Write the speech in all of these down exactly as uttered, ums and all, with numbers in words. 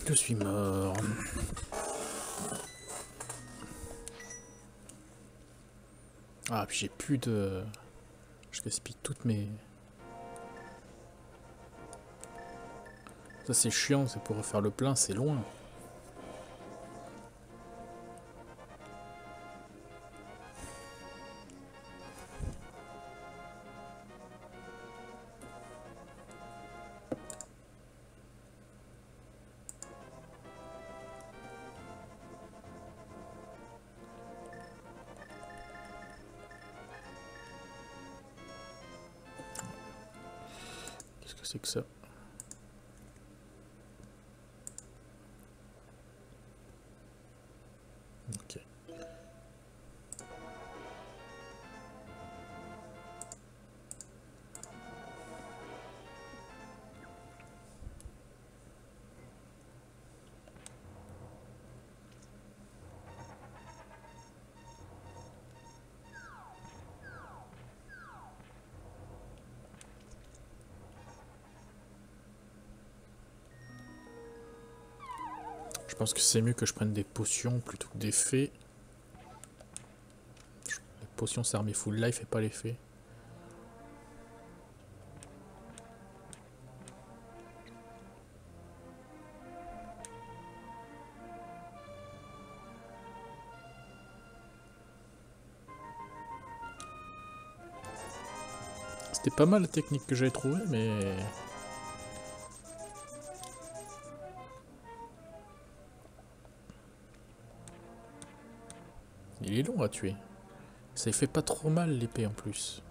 Je suis mort. Ah, puis j'ai plus de... Je gaspille toutes mes... Ça c'est chiant, c'est pour refaire le plein, c'est loin. Qu'est-ce que c'est que ça? Ok. Je pense que c'est mieux que je prenne des potions plutôt que des fées. Les potions ça remet full life et pas les fées. C'était pas mal la technique que j'avais trouvée, mais... Il est long à tuer. Ça fait pas trop mal l'épée en plus.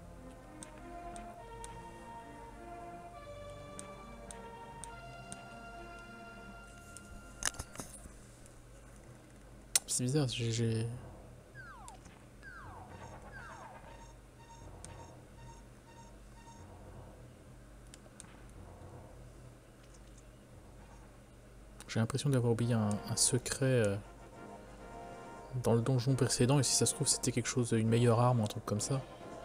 C'est bizarre, j'ai... J'ai l'impression d'avoir oublié un, un secret euh, dans le donjon précédent, et si ça se trouve c'était quelque chose, une meilleure arme ou un truc comme ça.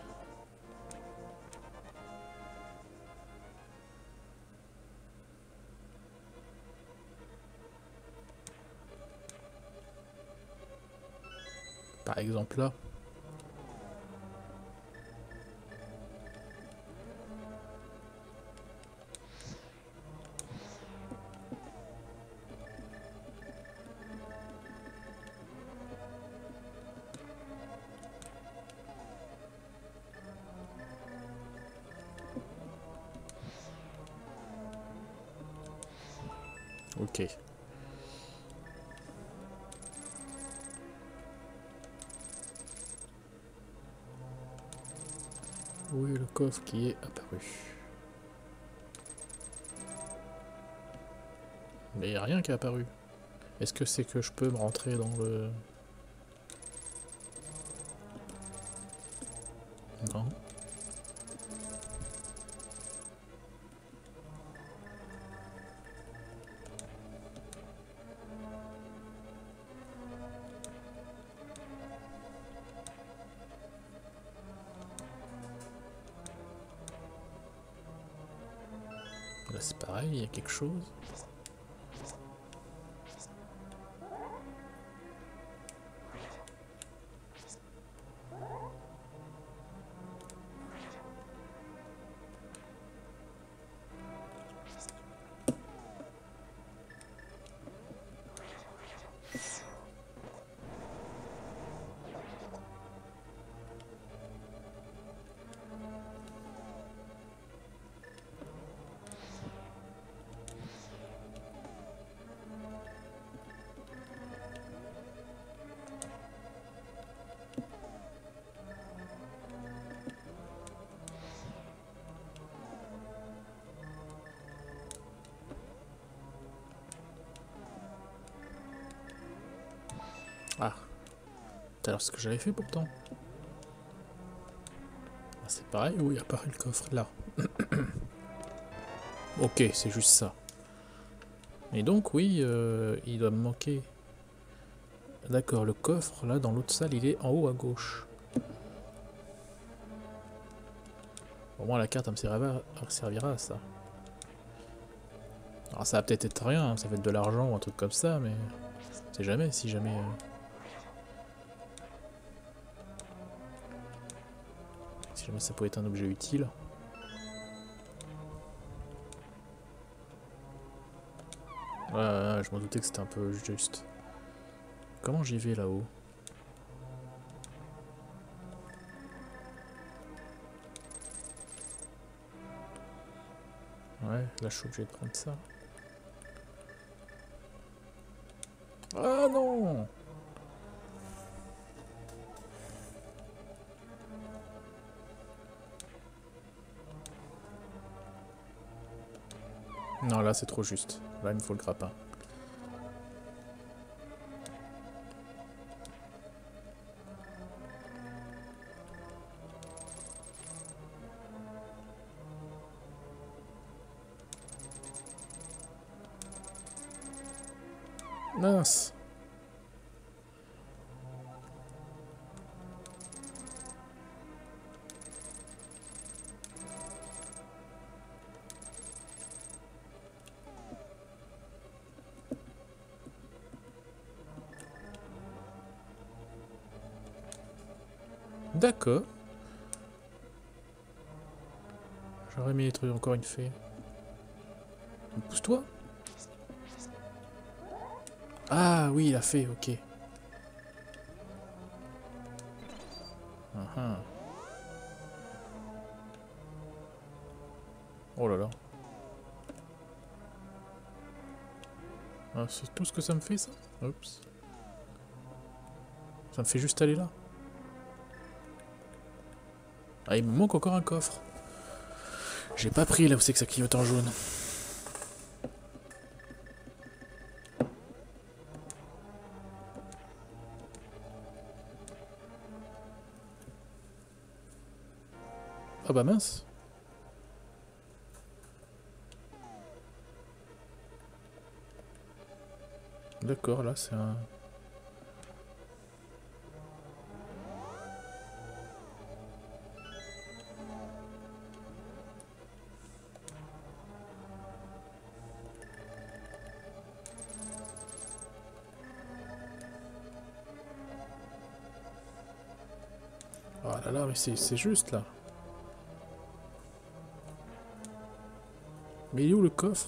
Par exemple là. Ok. Où est le coffre qui est apparu? Mais il n'y a rien qui est apparu. Est-ce que c'est que je peux me rentrer dans le... Non. Là c'est pareil, il y a quelque chose. Ah, tout à l'heure ce que j'avais fait pourtant. Ah, c'est pareil, où il apparaît le coffre là. Ok, c'est juste ça. Et donc oui, euh, il doit me manquer. D'accord, le coffre là dans l'autre salle il est en haut à gauche. Au moins la carte elle me servira, elle servira à ça. Alors ça va peut-être être rien, hein, ça va être de l'argent ou un truc comme ça, mais... On sait jamais, si jamais... Euh... Si jamais ça pouvait être un objet utile. Ouais, ouais, je m'en doutais que c'était un peu juste. Comment j'y vais là-haut? Ouais, là je suis obligé de prendre ça. Ah non! Non, là c'est trop juste. Là il me faut le grappin. Mince! D'accord. J'aurais mis les trucs encore une fée. Pousse-toi. Ah oui, la fée, ok. Uh -huh. Oh là là. Ah, c'est tout ce que ça me fait ça? Oups. Ça me fait juste aller là. Ah, il me manque encore un coffre. J'ai pas pris là où c'est que ça clignote en jaune. Ah bah mince. D'accord, là c'est un... Oh là là, mais c'est juste là. Mais il est où le coffre?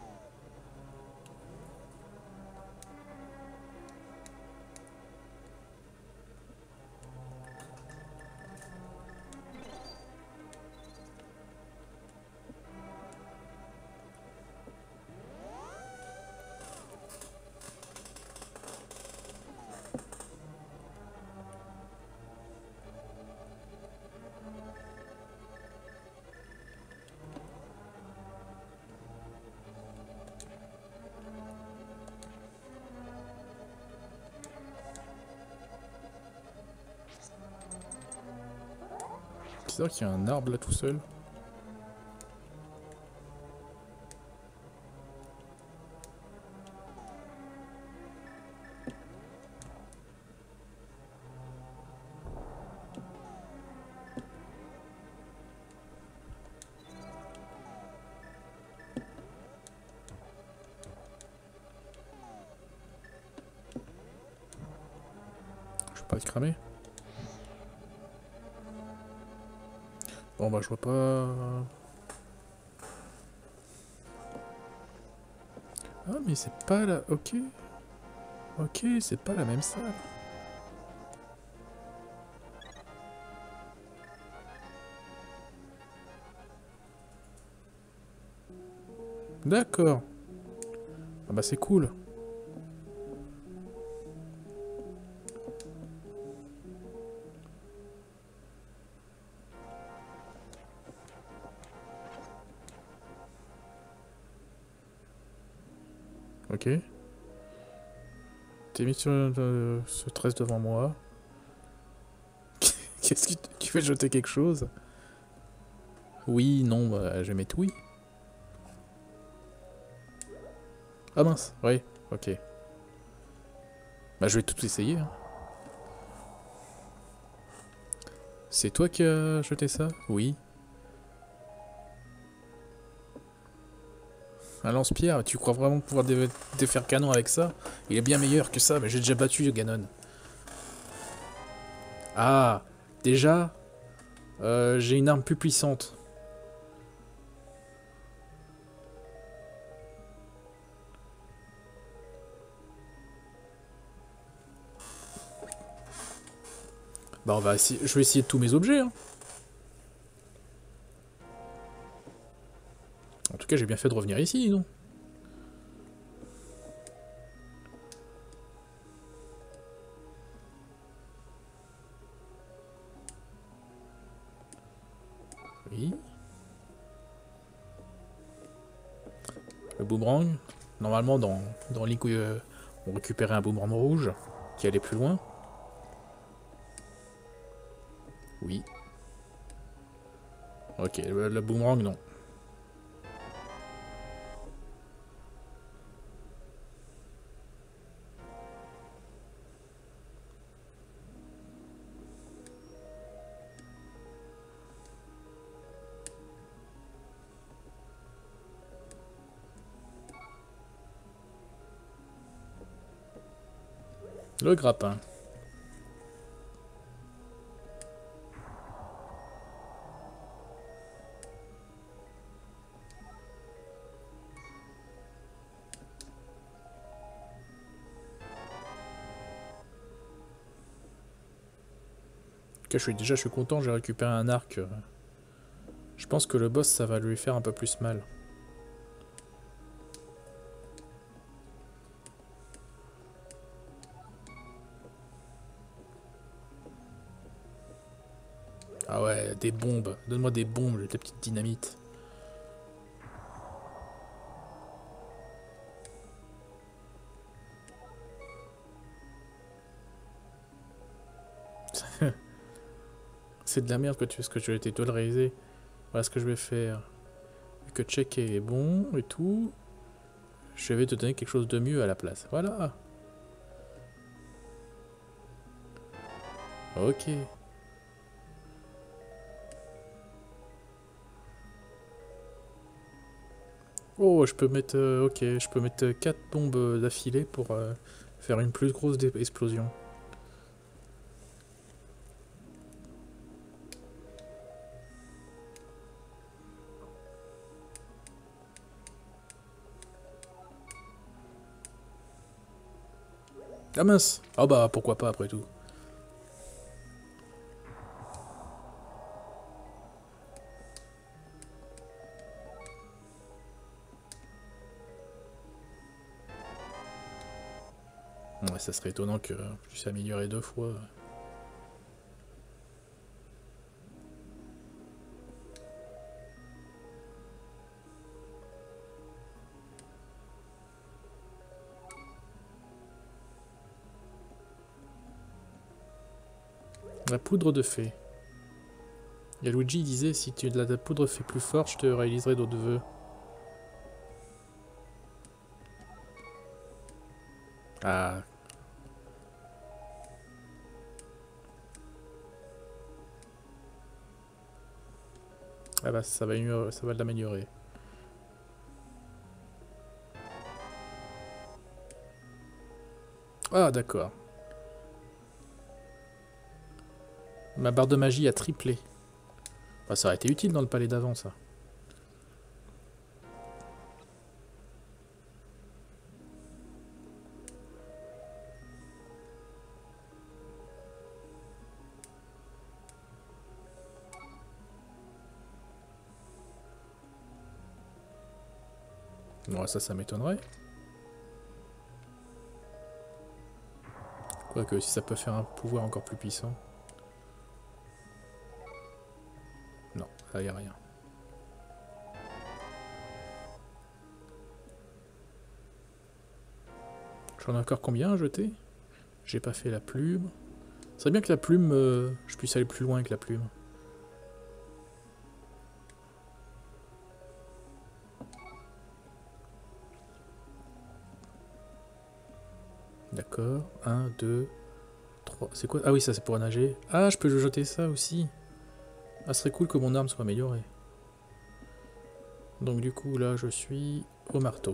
C'est vrai qu'il y a un arbre là tout seul. Je peux pas le cramer. Bon bah je vois pas... Ah mais c'est pas la... Ok. Ok, c'est pas la même salle. D'accord. Ah bah c'est cool. Ok. T'es mis sur euh, ce tresse devant moi. Qu'est-ce que tu fais jeter quelque chose? Oui, non, bah, je vais mettre oui. Ah mince, oui, ok. Bah je vais tout essayer. Hein. C'est toi qui as jeté ça? Oui. Un lance-pierre, tu crois vraiment pouvoir dé défaire canon avec ça? Il est bien meilleur que ça, mais j'ai déjà battu Ganon. Ah, déjà, euh, j'ai une arme plus puissante. Bah on va essayer, je vais essayer de tous mes objets. Hein. En tout cas, j'ai bien fait de revenir ici, non? Oui. Le boomerang. Normalement, dans, dans Link, euh, on récupérait un boomerang rouge qui allait plus loin. Oui. Ok, le, le boomerang, non. Le grappin. Ok, je suis déjà je suis content, j'ai récupéré un arc. Je pense que le boss, ça va lui faire un peu plus mal. Ah ouais, des bombes. Donne-moi des bombes, des petites dynamites. C'est de la merde que tu fais ce que tu as été toléré. Voilà ce que je vais faire. Vu que checker est bon et tout, je vais te donner quelque chose de mieux à la place. Voilà. Ok. Oh, je peux mettre... Euh, ok, je peux mettre quatre bombes d'affilée pour euh, faire une plus grosse explosion. Ah mince. Ah bah pourquoi pas après tout. Ouais, ça serait étonnant que je puisse améliorer deux fois. La poudre de fée. Et Luigi disait, si tu de la poudre fait plus fort, je te réaliserai d'autres vœux. Ah. Ah bah ça va, ça va l'améliorer. Ah d'accord. Ma barre de magie a triplé. Bah, ça aurait été utile dans le palais d'avant ça. Bon, ça, ça m'étonnerait. Quoique, si ça peut faire un pouvoir encore plus puissant. Non, là, y a rien. J'en ai encore combien à jeter? J'ai pas fait la plume. Ce serait bien que la plume, euh, je puisse aller plus loin avec la plume. D'accord. un, deux, trois. C'est quoi? Ah oui, ça c'est pour nager. Ah, je peux jeter ça aussi. Ah, ce serait cool que mon arme soit améliorée. Donc du coup, là, je suis au marteau.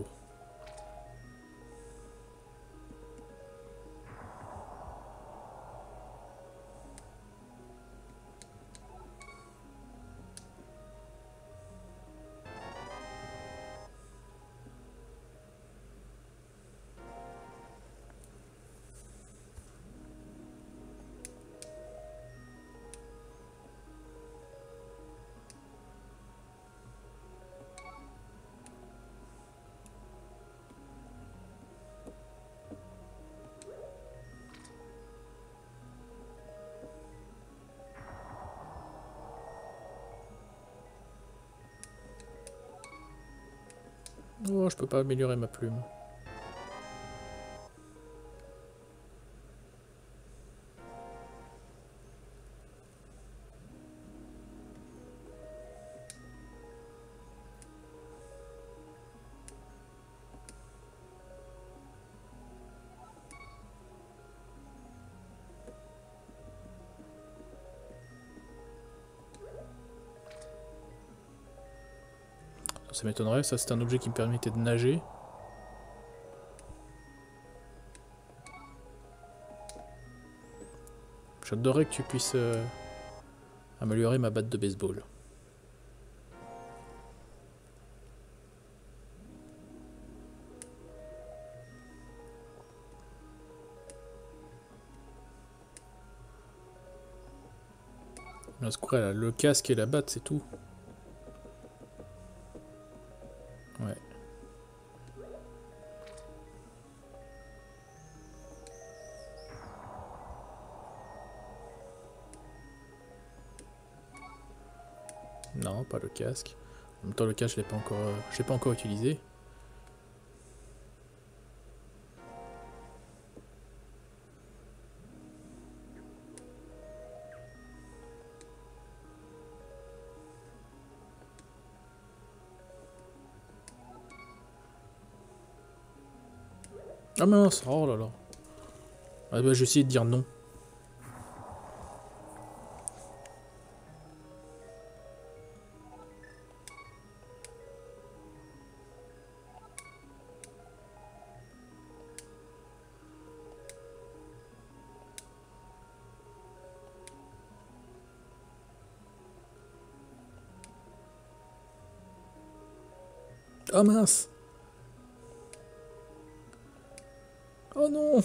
Oh, je peux pas améliorer ma plume. Ça m'étonnerait, ça c'est un objet qui me permettait de nager. J'adorerais que tu puisses euh, améliorer ma batte de baseball. Mais à ce coup-là, le casque et la batte, c'est tout. Ouais. Non, pas le casque. En même temps, le casque, je l'ai pas encore, euh, je l'ai pas encore utilisé. Ah mince, oh là là. Ah bah, j'ai essayé de dire non. Oh mince. Oh non.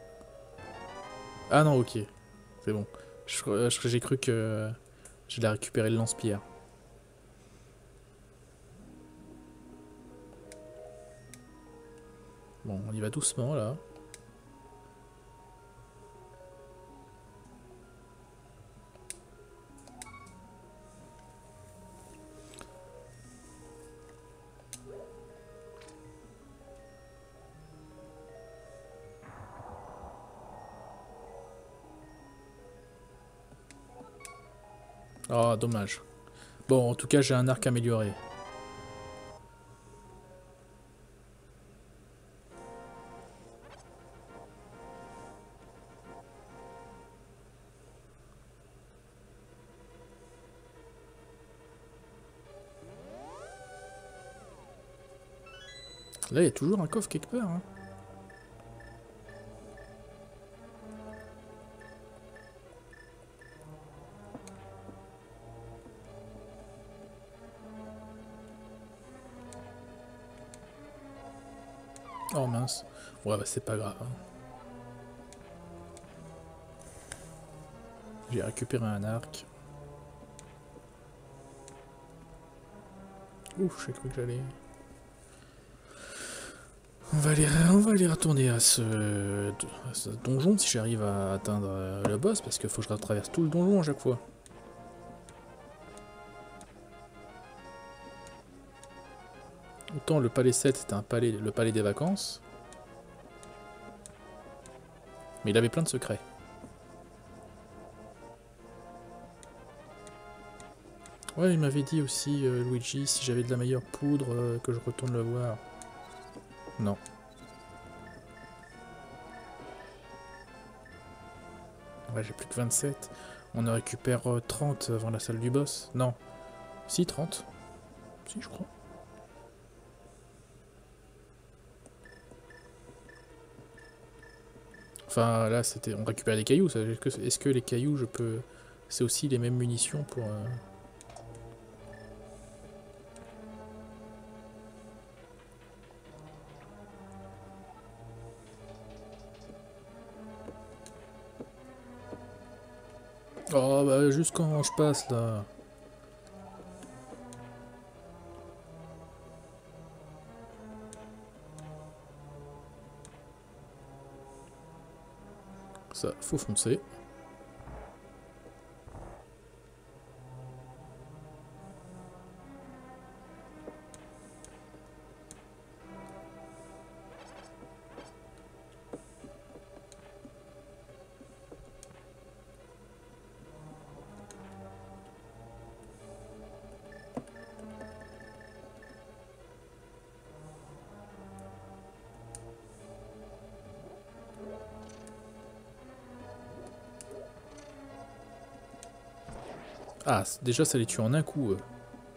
Ah non, ok. C'est bon. J'ai cru que euh, j'allais récupérer le lance-pierre. Bon, on y va doucement là. Oh, dommage. Bon, en tout cas, j'ai un arc amélioré. Là, il y a toujours un coffre quelque part. Hein. Oh mince. Ouais, bah c'est pas grave. Hein. J'ai récupéré un arc. Ouf, j'ai cru que j'allais... On va aller, on va aller retourner à ce, à ce donjon si j'arrive à atteindre le boss, parce qu'il faut que je traverse tout le donjon à chaque fois. Autant le palais sept c'était un palais, le palais des vacances. Mais il avait plein de secrets. Ouais, il m'avait dit aussi, euh, Luigi, si j'avais de la meilleure poudre, euh, que je retourne le voir. Non. Ouais, j'ai plus que vingt-sept. On en récupère euh, trente avant la salle du boss. Non. Si, trente. Si, je crois. Enfin, là, c'était, on récupère des cailloux. Est-ce que, est-ce que les cailloux, je peux... C'est aussi les mêmes munitions pour... Euh... Oh, bah, juste quand je passe, là. Ça, faut foncer. Ah, déjà, ça les tue en un coup. Euh.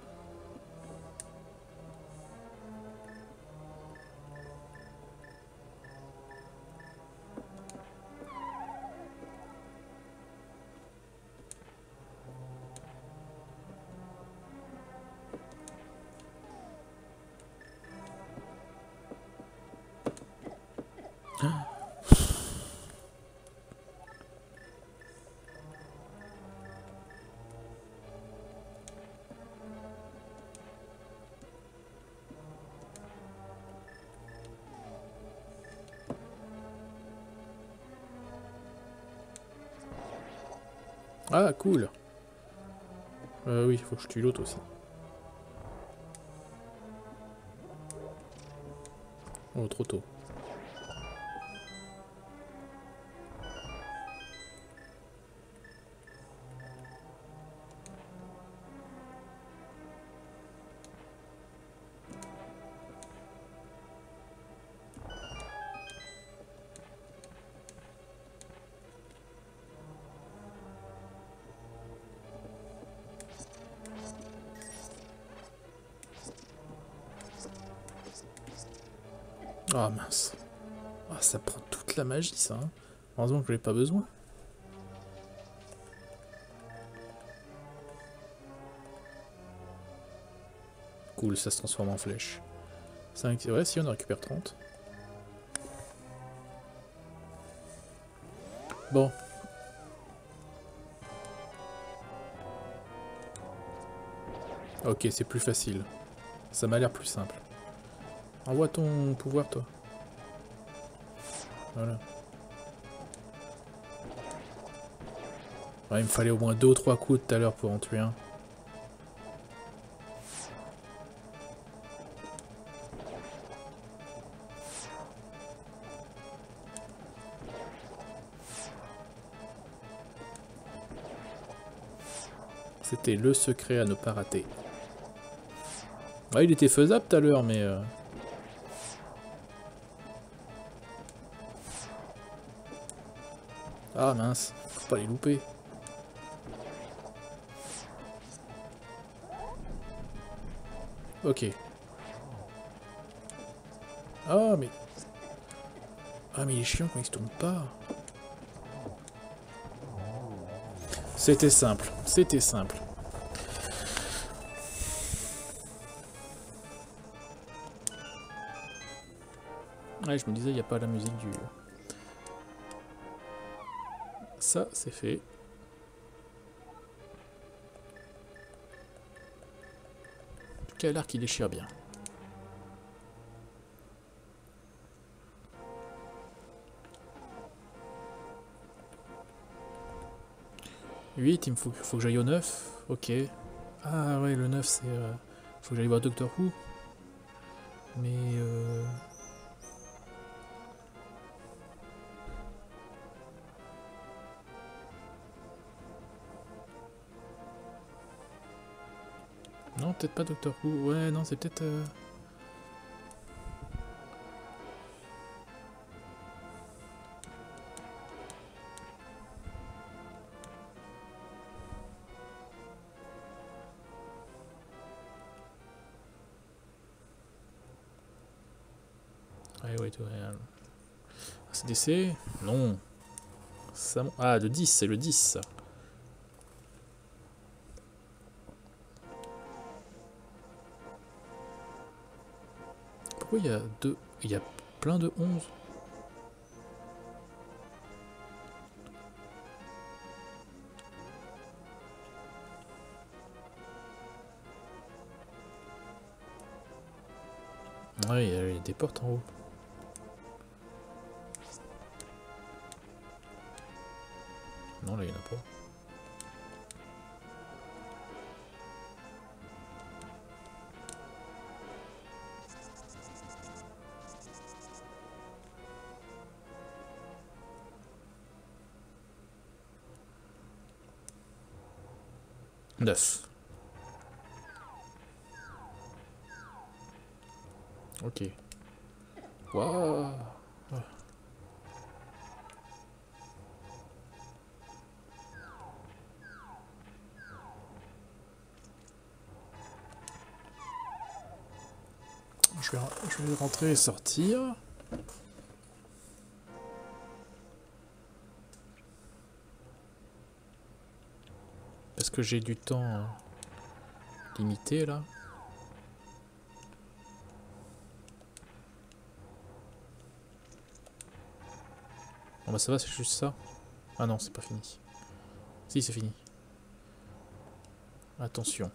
Ah, cool. Euh, oui, il faut que je tue l'autre aussi. Oh, trop tôt. Ah, mince. Ah, ça prend toute la magie, ça. Hein. Heureusement que je n'ai pas besoin. Cool, ça se transforme en flèche. cinq, ouais, si, on en récupère trente. Bon. Ok, c'est plus facile. Ça m'a l'air plus simple. Envoie ton pouvoir, toi. Voilà. Ouais, il me fallait au moins deux ou trois coups tout à l'heure pour en tuer un. C'était le secret à ne pas rater. Ouais, il était faisable tout à l'heure, mais... Euh... Ah mince, faut pas les louper. Ok. Ah mais... Ah mais il est chiant quand il se tourne pas. C'était simple, c'était simple. Ouais, je me disais, il n'y a pas la musique du... Ça, c'est fait. En tout cas, l'arc, il déchire bien. huit, il me faut, faut que j'aille au neuf. Ok. Ah ouais, le neuf, c'est... Euh, faut que j'aille voir Doctor Who. Mais... Euh... Non, peut-être pas Doctor Who. Ouais, non, c'est peut-être... Euh... Ouais, ouais, ouais. A C D C? Non. Ça... Ah, le dix, c'est le dix. Pourquoi il y a deux... Il y a plein de onze? Ouais, il y a des portes en haut. Non, là, il n'y en a pas. Neuf. Ok. Waouh. Je vais, je vais rentrer et sortir. Est-ce que j'ai du temps euh, limité là? Bon bah ça va, c'est juste ça. Ah non, c'est pas fini. Si, c'est fini. Attention.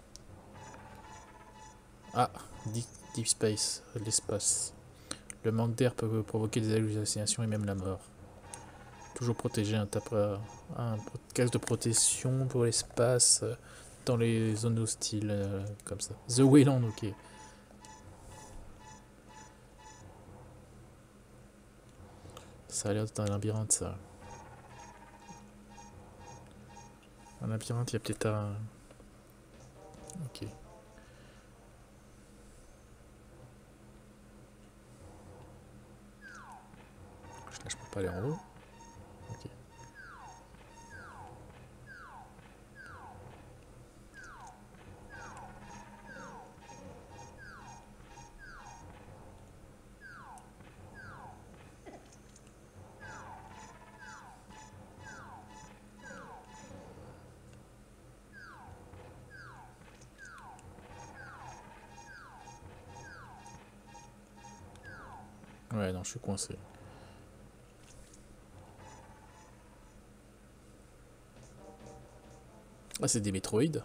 Ah, deep, deep space, l'espace. Le manque d'air peut provoquer des hallucinations et même la mort. Toujours protéger un, un casque de protection pour l'espace euh, dans les zones hostiles, euh, comme ça. The Wayland, ok. Ça a l'air d'être un labyrinthe, ça. Un labyrinthe, il y a peut-être un... Ok. Là, je peux pas aller en haut. Ok. Ouais, non, je suis coincé. Ah, c'est des métroïdes.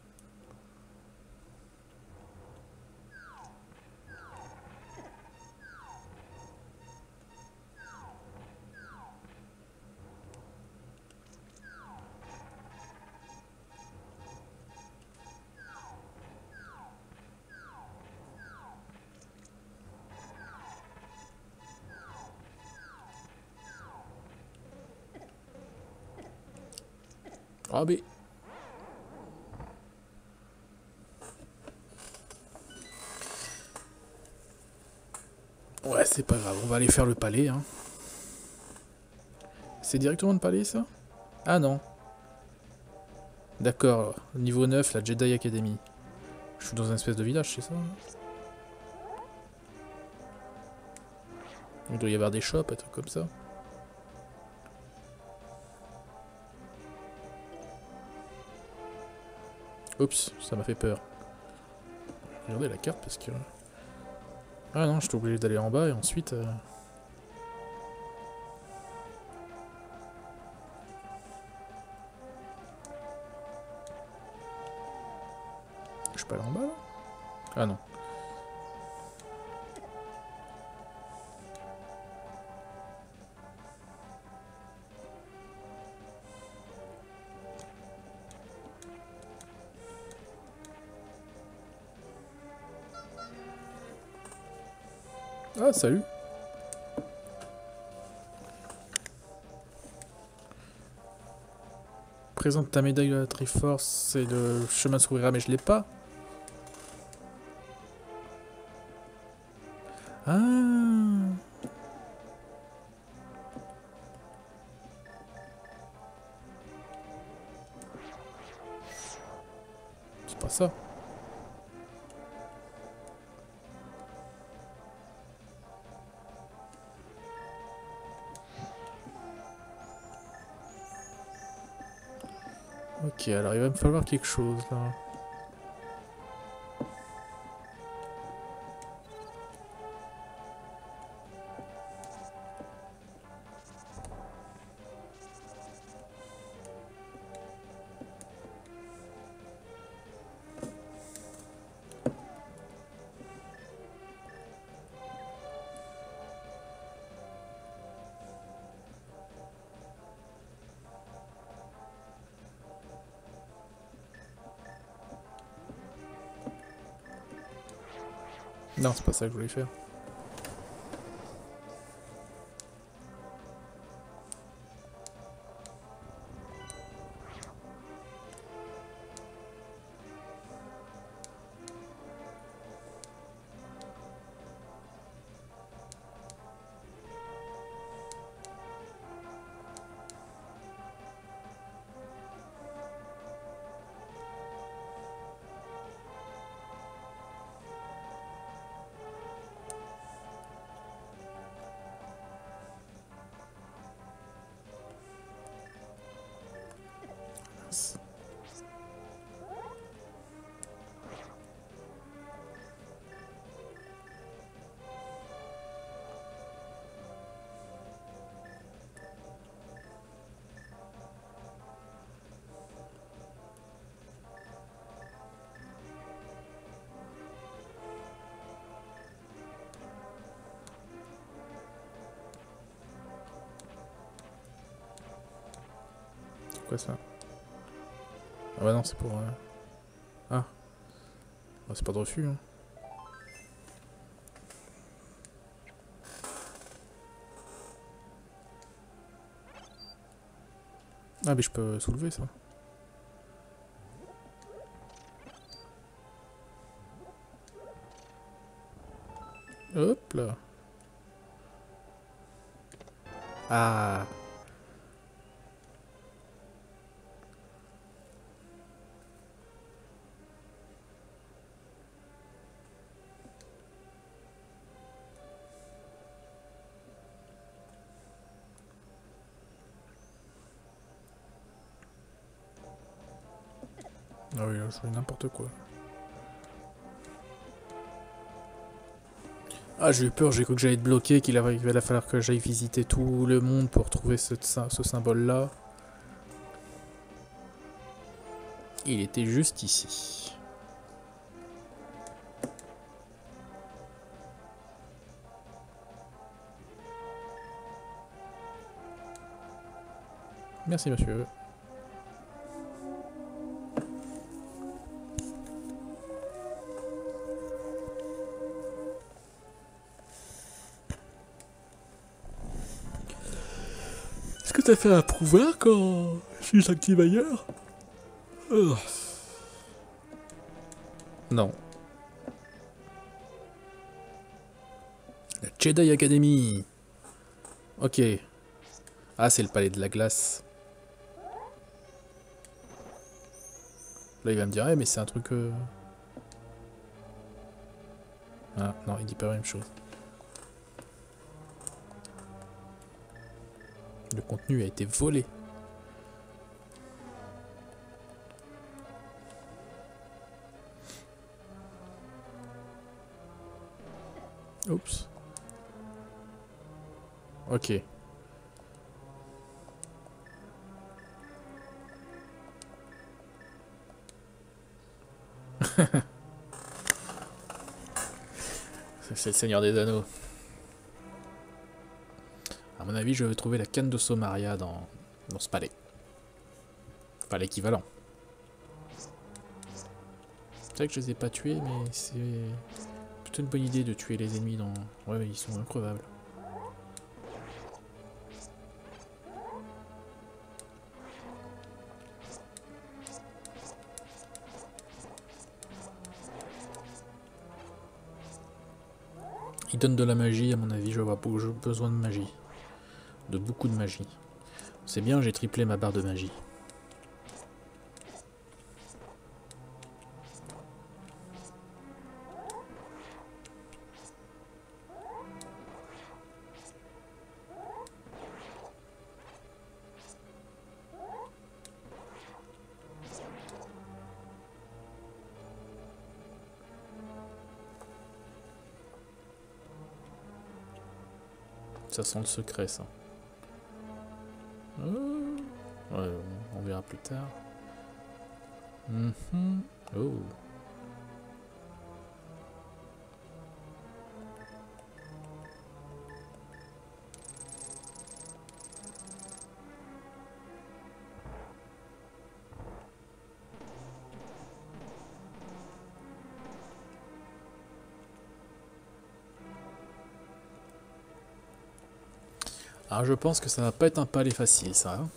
Ah, mais... Ouais, c'est pas grave, on va aller faire le palais, hein. C'est directement le palais, ça? Ah non. D'accord, niveau neuf, la Jedi Academy. Je suis dans un espèce de village, c'est ça? Il doit y avoir des shops, un truc comme ça. Oups, ça m'a fait peur. Regardez la carte parce que... Ah non, j'étais obligé d'aller en bas et ensuite... Euh... Je peux aller en bas là? Ah non. Ah, salut. Présente ta médaille de la Triforce et le chemin s'ouvrira, mais je l'ai pas. Ah. C'est pas ça. Ok, alors il va me falloir quelque chose là. Non, c'est pas ça que je voulais faire. Quoi ça? Ah bah non, c'est pour... Euh... Ah. Bah, c'est pas de refus, hein. Ah mais je peux soulever ça. Hop là. Ah. Ah oui, là, je fais n'importe quoi. Ah, j'ai eu peur, j'ai cru que j'allais être bloqué, qu'il allait falloir que j'aille visiter tout le monde pour trouver ce, ce symbole-là. Il était juste ici. Merci, monsieur. Est-ce que t'as fait un prouver quand si j'active ailleurs? Oh. Non. La Jedi Academy. Ok. Ah, c'est le palais de la glace. Là, il va me dire, eh, mais c'est un truc... Euh... Ah, non, il dit pas la même chose. Le contenu a été volé. Oups. Ok. C'est le Seigneur des Anneaux. À mon avis, je vais trouver la canne de Somaria dans, dans ce palais. Enfin, l'équivalent. C'est vrai que je les ai pas tués, mais c'est plutôt une bonne idée de tuer les ennemis dans... Ouais, mais ils sont increvables. Il donne de la magie, à mon avis, je vais avoir besoin de magie. De beaucoup de magie. C'est bien, j'ai triplé ma barre de magie. Ça sent le secret, ça. Oh. Ouais, on verra plus tard. Mm-hmm. Oh. Alors je pense que ça va pas être un palais facile, ça. Hein.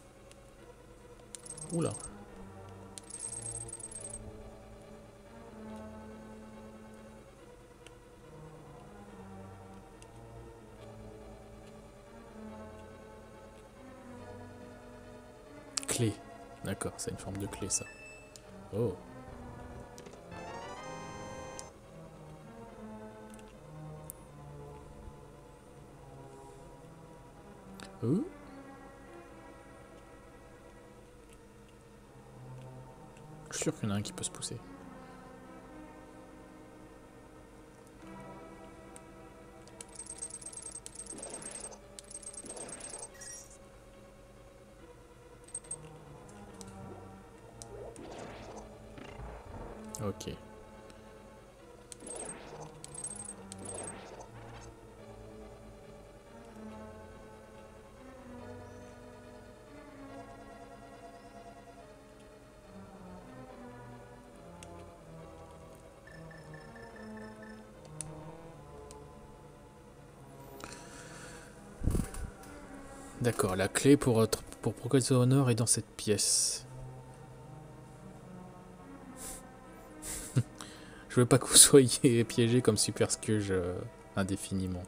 Oula. Clé. D'accord, c'est une forme de clé, ça. Oh. Oh. Je suis sûr qu'il y en a un qui peut se pousser. Ok. D'accord, la clé pour, pour progresser au nord est dans cette pièce. Je veux pas que vous soyez piégés comme Super Skuge euh, indéfiniment.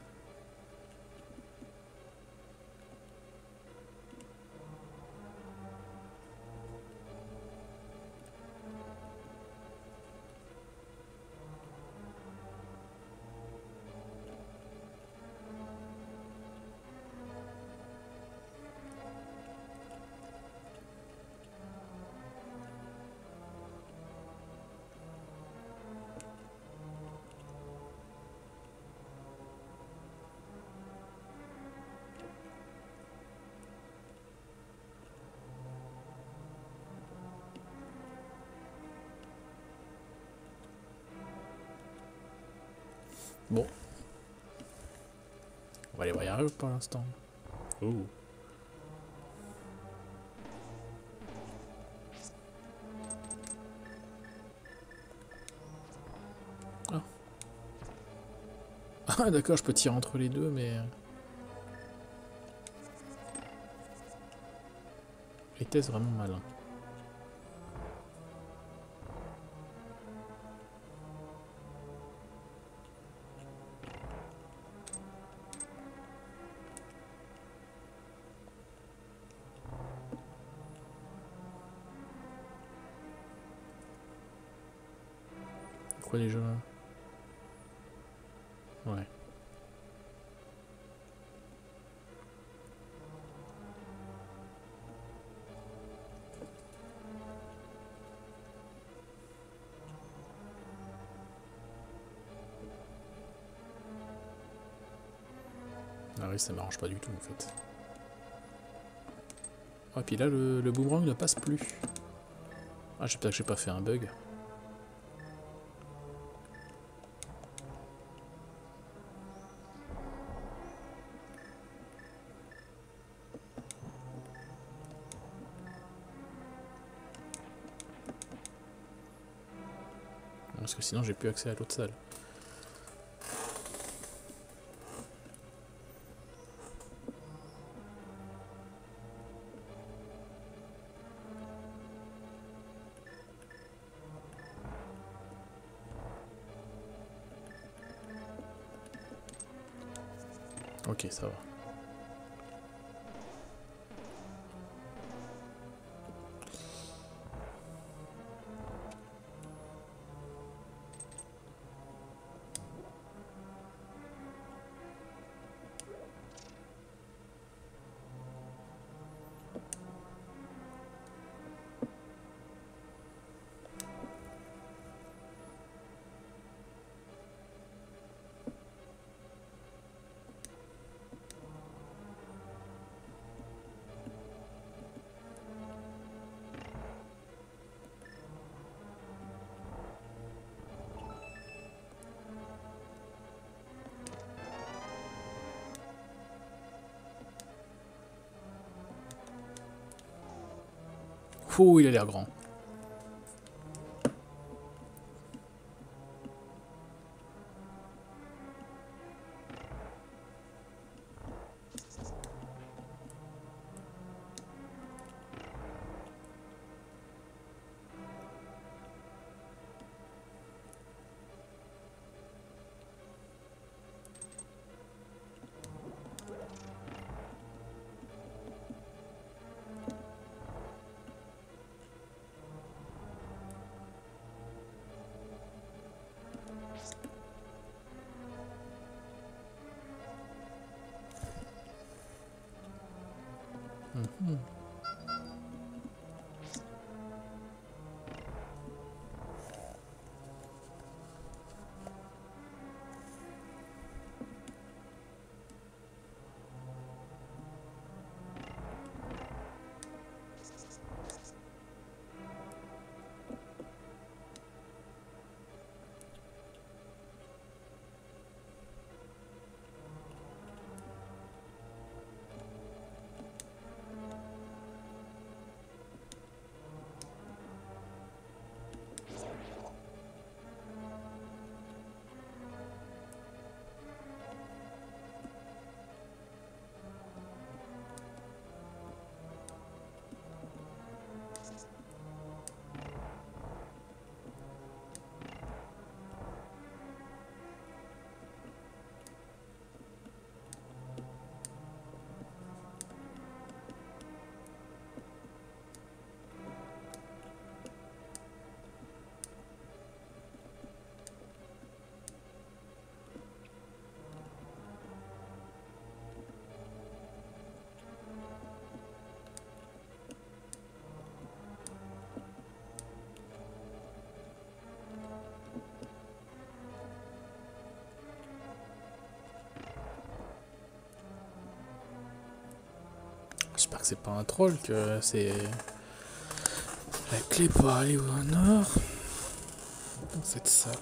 Bon. On va aller voir y arriver pour l'instant. Oh. Ah. Ah d'accord, je peux tirer entre les deux, mais... Était-ce vraiment malin? Quoi déjà? Ouais. Ah oui, ça m'arrange pas du tout en fait. Ah, puis là, le, le boomerang ne passe plus. Ah, j'espère que j'ai pas fait un bug. Parce que sinon, j'ai plus accès à l'autre salle. Ok, ça va. Pouh, il a l'air grand. Mmh. J'espère que c'est pas un troll, que c'est la clé pour aller au nord. C'est de ça.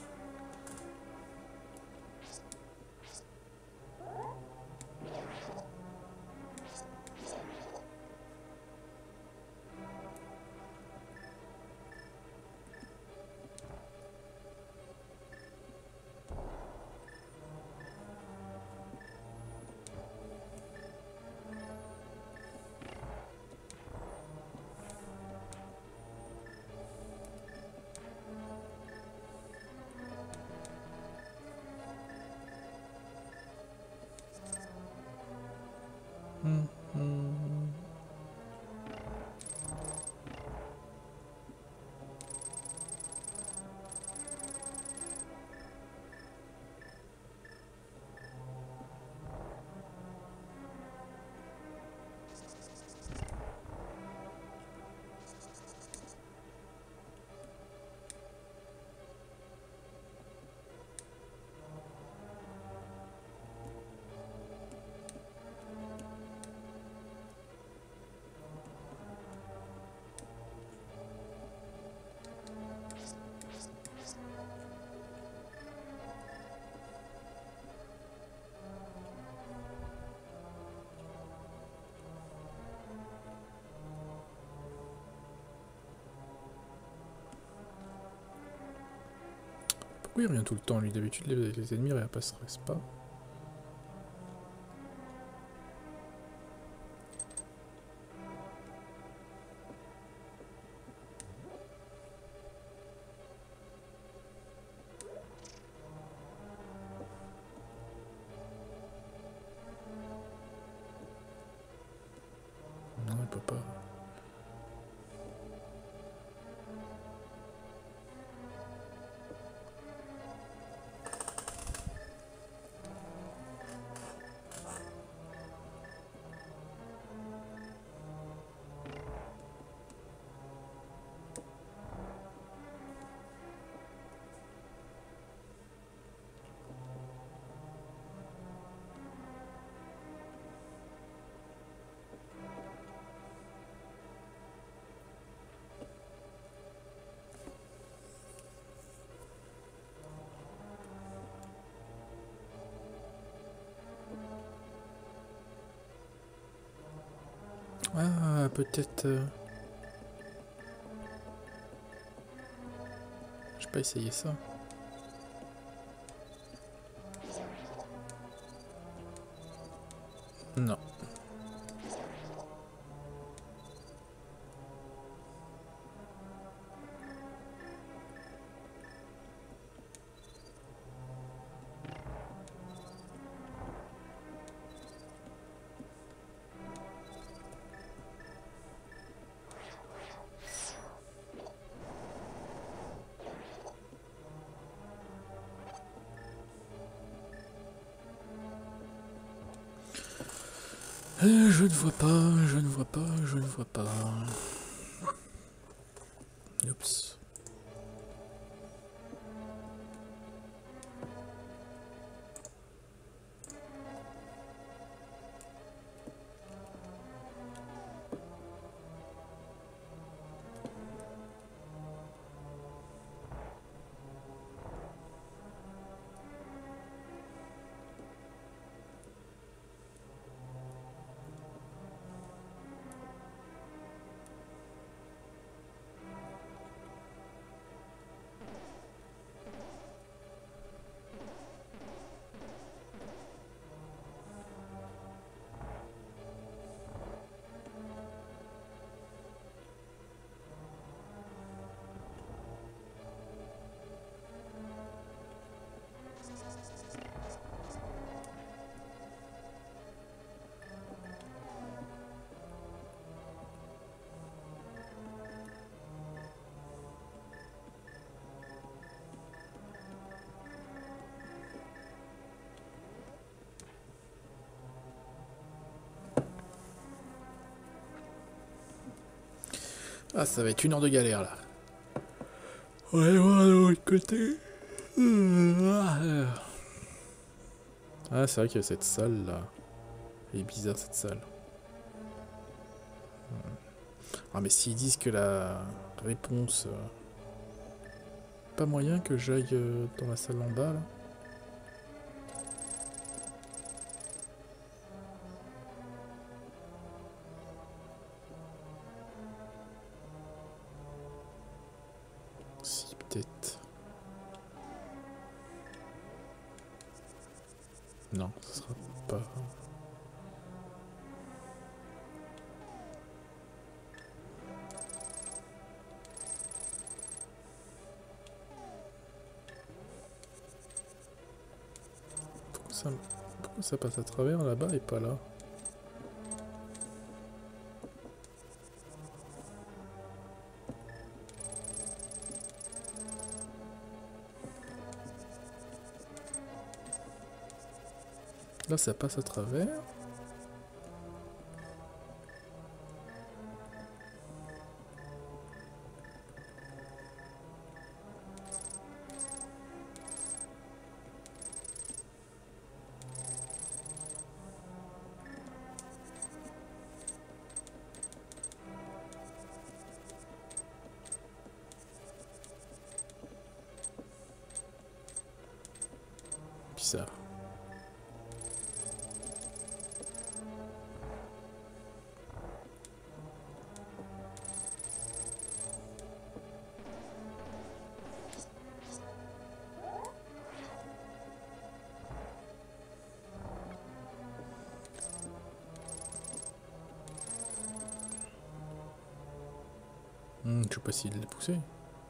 Hum, hum. Pourquoi il revient tout le temps lui? D'habitude les, les ennemis ne réapparaissent pas. Non, il peut pas. Ah, peut-être... Euh... pas essayé ça. Non. Euh, je ne vois pas, je ne vois pas, je ne vois pas. Oups. Ah, ça va être une heure de galère là. On va voir de l'autre côté. Ah, c'est vrai qu'il y a cette salle là. Elle est bizarre cette salle. Ah, mais s'ils disent que la réponse. Euh... Pas moyen que j'aille euh, dans la salle en bas là. Si, peut-être. Non, ce sera pas. Pourquoi ça, pourquoi ça passe à travers là-bas et pas là? Là, ça passe à travers. Bizarre. Hmm, je sais pas s'il l'a poussé.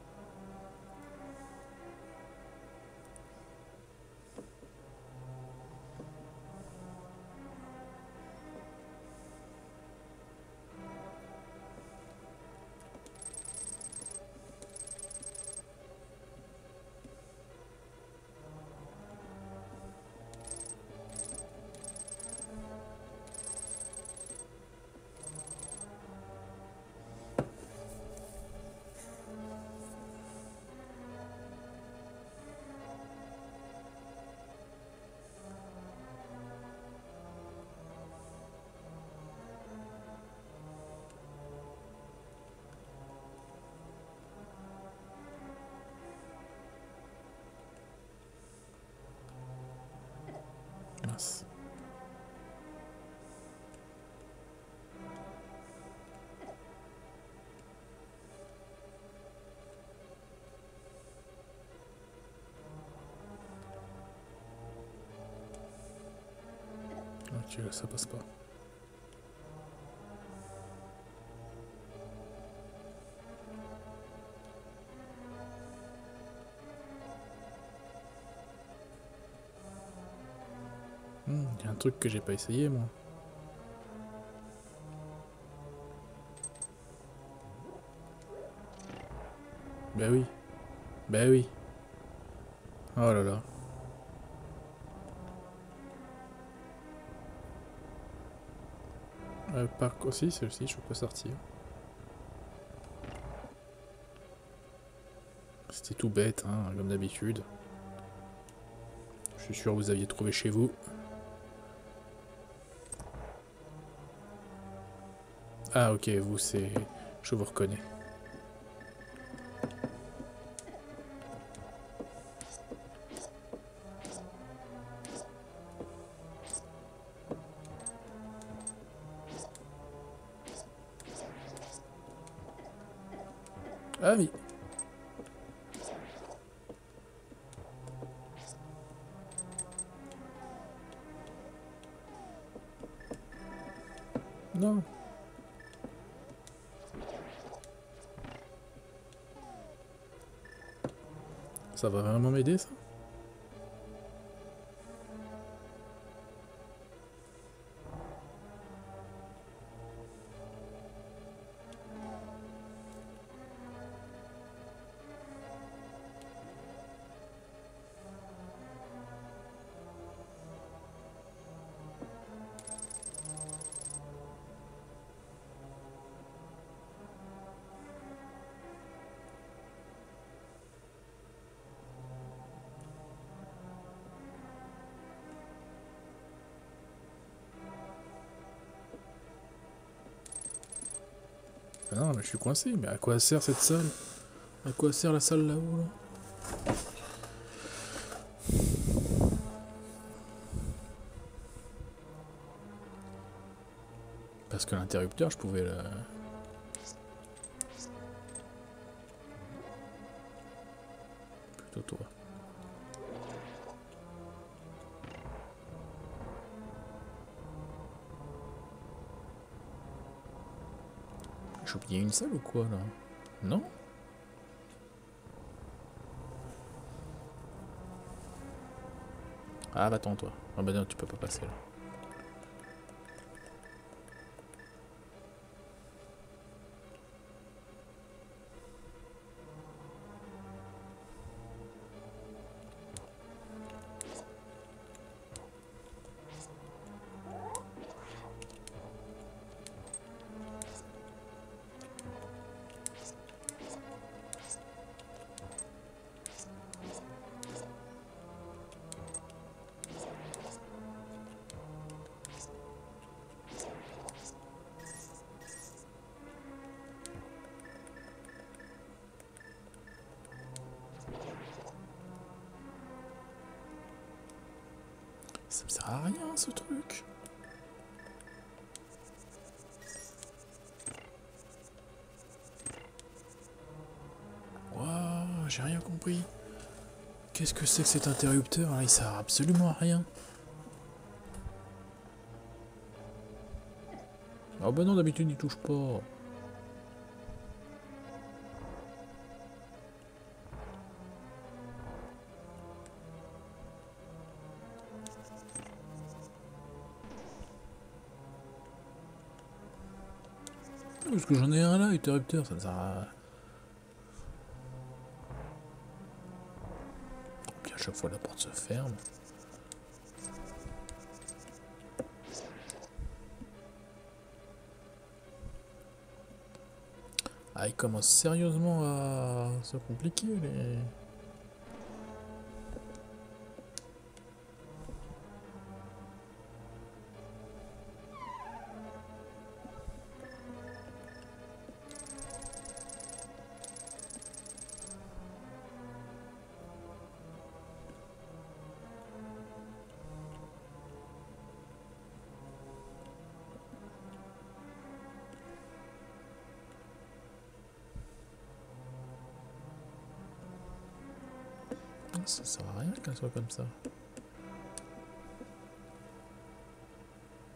Mince. Ok, là, ça passe pas. Il hmm, y a un truc que j'ai pas essayé, moi. Bah oui. Bah oui. Oh là là. Euh, par aussi, celle-ci, je peux sortir. C'était tout bête, hein, comme d'habitude. Je suis sûr que vous aviez trouvé chez vous. Ah ok, vous c'est... Je vous reconnais. Ah oui. Non. Ça va vraiment m'aider, ça? Ah non, mais je suis coincé. Mais à quoi sert cette salle? À quoi sert la salle là-haut, là? Parce que l'interrupteur, je pouvais la... Plutôt toi. J'ai oublié une salle ou quoi, là? Non? Ah, va-t'en, toi. Ah bah non, tu peux pas passer, là. Ça me sert à rien, ce truc. Waouh, j'ai rien compris. Qu'est-ce que c'est que cet interrupteur là? Il sert absolument à rien. Ah bah non, d'habitude il touche pas. Parce que j'en ai un là, interrupteur, ça me sert à... Puis à chaque fois la porte se ferme. Ah, il commence sérieusement à se compliquer les... Ça sert à rien qu'elle soit comme ça.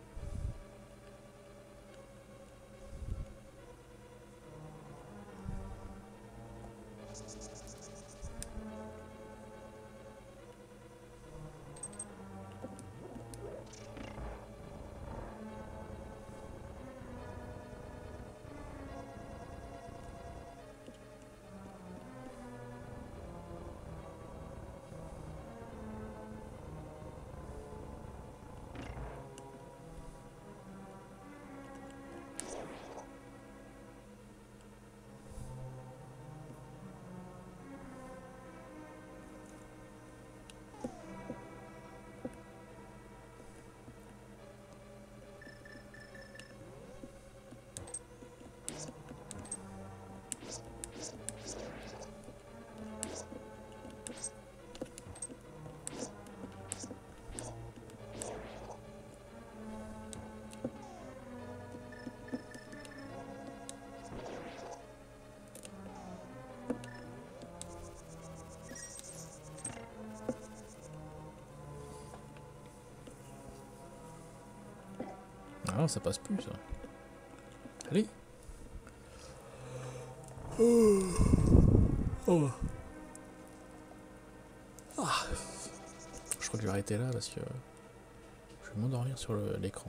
Ah, ça passe plus, ça. Allez. Oh. Oh. Ah. Je crois que je vais arrêter là parce que je vais m'endormir sur l'écran.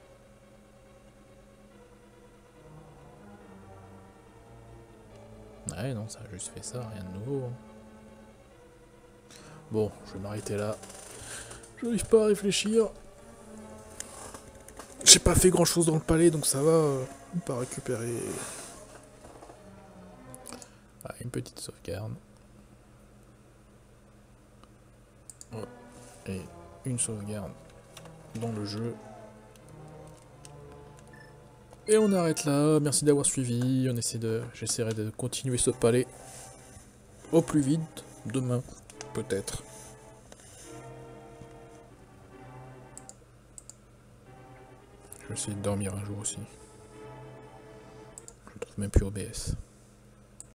Ouais, non, ça a juste fait ça, rien de nouveau. Bon, je vais m'arrêter là. Je n'arrive pas à réfléchir. J'ai pas fait grand chose dans le palais, donc ça va. Euh, on peut récupérer. Ah, une petite sauvegarde. Oh. Et une sauvegarde dans le jeu. Et on arrête là. Merci d'avoir suivi. On essaie de, j'essaierai de continuer ce palais au plus vite demain, peut-être. Je vais essayer de dormir un jour aussi. Je ne trouve même plus O B S.